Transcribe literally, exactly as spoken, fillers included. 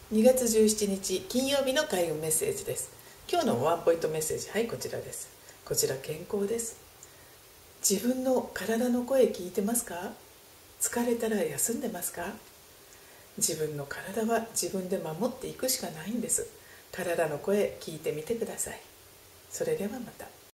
にがつじゅうしちにち金曜日の開運メッセージです。今日のワンポイントメッセージ、はいこちらです。こちら健康です。自分の体の声聞いてますか？疲れたら休んでますか？自分の体は自分で守っていくしかないんです。体の声聞いてみてください。それではまた。